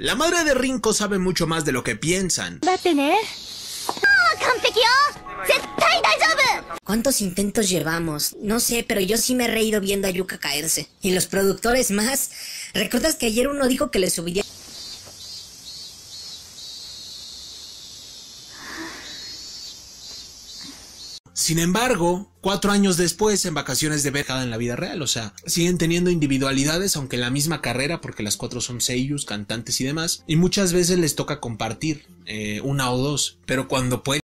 La madre de Rinko sabe mucho más de lo que piensan. ¿Cuántos intentos llevamos? No sé, pero yo sí me he reído viendo a Yuka caerse. Y los productores más. ¿Recuerdas que ayer uno dijo que le subiría? Sin embargo, 4 años después, en vacaciones de verano en la vida real, o sea, siguen teniendo individualidades, aunque en la misma carrera, porque las 4 son seiyus, cantantes y demás, y muchas veces les toca compartir una o dos, pero cuando pueden